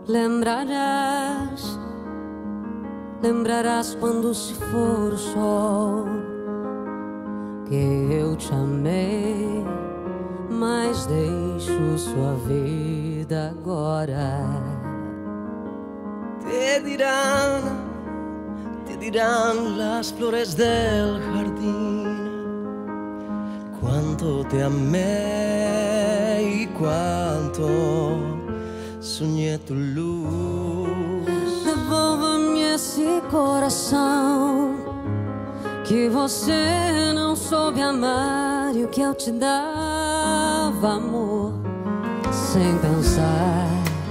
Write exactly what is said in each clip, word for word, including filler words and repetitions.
Lembrarás, lembrarás quando se for o sol que eu te amei, mas deixo sua vida agora. Te dirán, te dirán las flores del jardín cuánto te amé y cuánto soñé tu luz. Devolva-me esse coração que você não soube amar, e o que eu te dava, amor, sem pensar.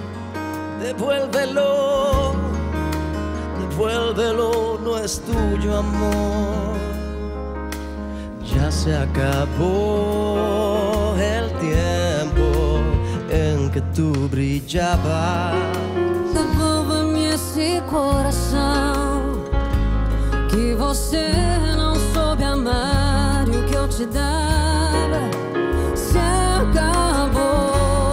Devuélvelo, devuélvelo, no es tuyo, amor. Ya se acabó el tiempo en que tú brillabas. Devolva-me esse coração que você não soube amar, e o que eu te dava se acabou.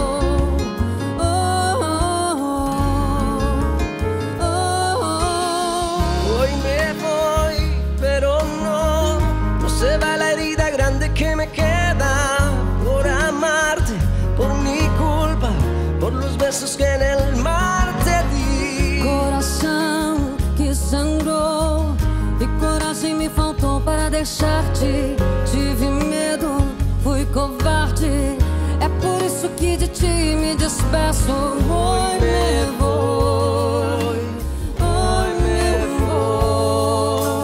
Que me queda por amarte, por mi culpa, por los besos que en el mar te di. Coração que sangrou e coragem me faltou para deixar-te. Tive medo, fui covarde, é por isso que de ti me despeço. Hoje me vou, hoje me vou.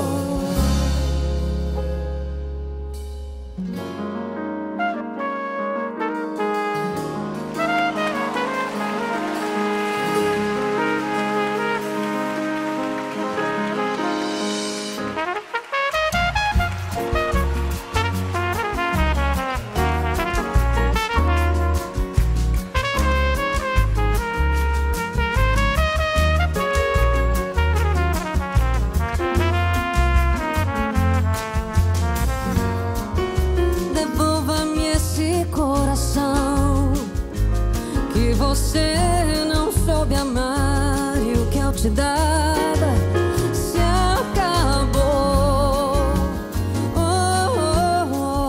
Coração que você não soube amar, e o que eu te dava se acabou. Oh, oh,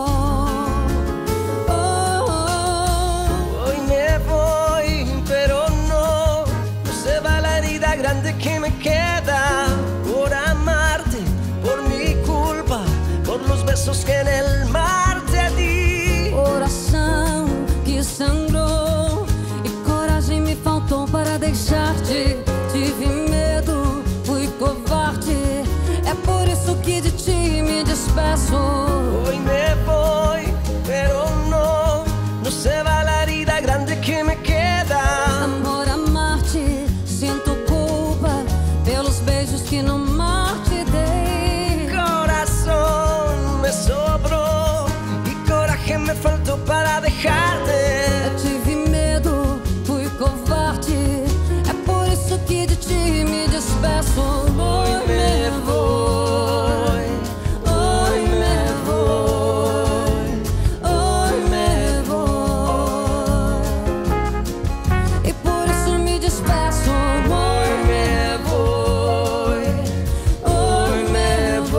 oh, oh, oh. Hoy me voy, pero no, no se va la herida grande que me queda por amarte, por mi culpa, por los besos que en el mar te di. Coração que sangrou e coragem me faltou para deixar-te. Tive medo, fui covarde, é por isso que de ti me despeço. Hoy me voy, pero no, no se va la herida grande que me queda. Amor, amar-te, sinto culpa pelos beijos que no mar te dei. Corazón me sobró, me faltó para dejarte. Eu tive medo, fui covarde, é por isso que de ti me despeço. Hoje me vou, hoje me vou, hoje me vou, e por isso me despeço. Hoje me vou, hoje me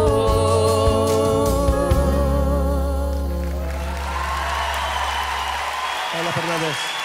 vou. Paula Fernández.